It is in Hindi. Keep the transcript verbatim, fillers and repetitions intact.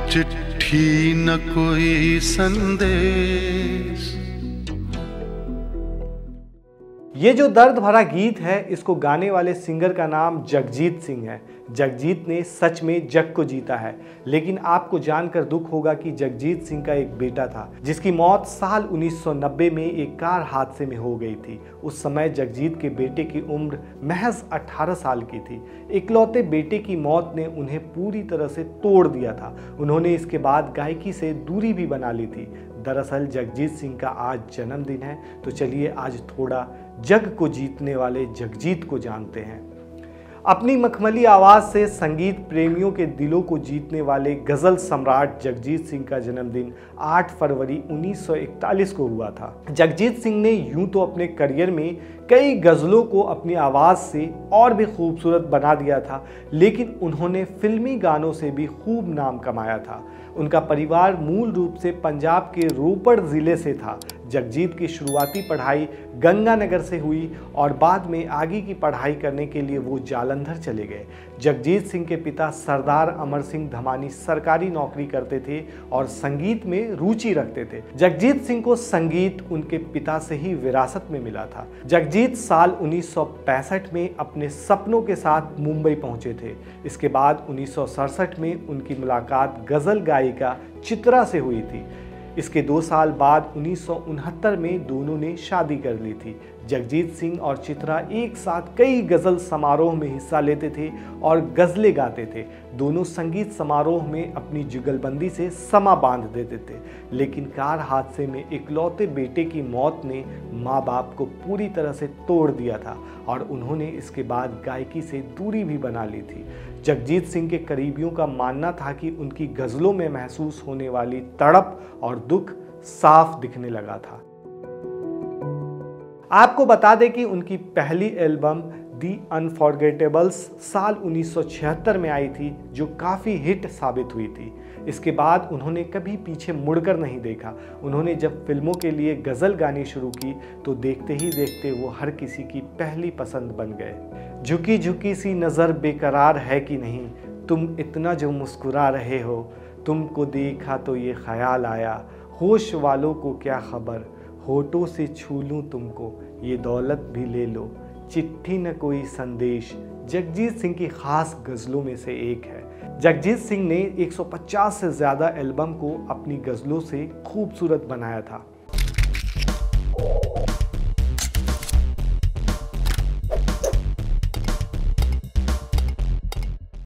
चिट्ठी न कोई संदेश। ये जो दर्द भरा गीत है, इसको गाने वाले सिंगर का नाम जगजीत सिंह है। जगजीत ने सच में जग को जीता है, लेकिन आपको जानकर दुख होगा कि जगजीत सिंह का एक बेटा था जिसकी मौत साल उन्नीस सौ नब्बे में एक कार हादसे में हो गई थी। उस समय जगजीत के बेटे की उम्र महज अठारह साल की थी। इकलौते बेटे की मौत ने उन्हें पूरी तरह से तोड़ दिया था। उन्होंने इसके बाद गायकी से दूरी भी बना ली थी। दरअसल जगजीत सिंह का आज जन्मदिन है, तो चलिए आज थोड़ा जग को जीतने वाले जगजीत को जानते हैं। अपनी मखमली आवाज से संगीत प्रेमियों के दिलों को जीतने वाले गजल सम्राट जगजीत सिंह का जन्मदिन आठ फरवरी उन्नीस सौ इकतालीस को हुआ था। जगजीत सिंह ने यूं तो अपने करियर में कई गजलों को अपनी आवाज से और भी खूबसूरत बना दिया था, लेकिन उन्होंने फिल्मी गानों से भी खूब नाम कमाया था। उनका परिवार मूल रूप से पंजाब के रोपड़ जिले से था। जगजीत की शुरुआती पढ़ाई गंगानगर से हुई और बाद में आगे की पढ़ाई करने के लिए वो जालंधर चले गए। जगजीत सिंह के पिता सरदार अमर सिंह धमानी सरकारी नौकरी करते थे और संगीत में रुचि रखते थे। जगजीत सिंह को संगीत उनके पिता से ही विरासत में मिला था। जगजीत साल उन्नीस सौ पैंसठ में अपने सपनों के साथ मुंबई पहुंचे थे। इसके बाद उन्नीस सौ सड़सठ में उनकी मुलाकात गजल गायिका चित्रा से हुई थी। इसके दो साल बाद उन्नीस सौ उनहत्तर में दोनों ने शादी कर ली थी। जगजीत सिंह और चित्रा एक साथ कई गज़ल समारोह में हिस्सा लेते थे और गज़लें गाते थे। दोनों संगीत समारोह में अपनी जुगलबंदी से समा बांध देते थे, लेकिन कार हादसे में इकलौते बेटे की मौत ने माँ बाप को पूरी तरह से तोड़ दिया था और उन्होंने इसके बाद गायकी से दूरी भी बना ली थी। जगजीत सिंह के करीबियों का मानना था कि उनकी गज़लों में महसूस होने वाली तड़प और दुख साफ दिखने लगा था। आपको बता दें कि उनकी पहली एल्बम दी अनफॉरगेटेबल्स साल उन्नीस सौ छिहत्तर में आई थी, जो काफ़ी हिट साबित हुई थी। इसके बाद उन्होंने कभी पीछे मुड़कर नहीं देखा। उन्होंने जब फिल्मों के लिए गज़ल गानी शुरू की तो देखते ही देखते वो हर किसी की पहली पसंद बन गए। झुकी झुकी सी नज़र बेकरार है कि नहीं, तुम इतना जो मुस्कुरा रहे हो, तुमको देखा तो ये ख्याल आया, होश वालों को क्या खबर, होठों से छू लूं तुमको, ये दौलत भी ले लो, चिट्ठी न कोई संदेश जगजीत सिंह की खास गज़लों में से एक है। जगजीत सिंह ने एक सौ पचास से ज़्यादा एल्बम को अपनी गज़लों से खूबसूरत बनाया था।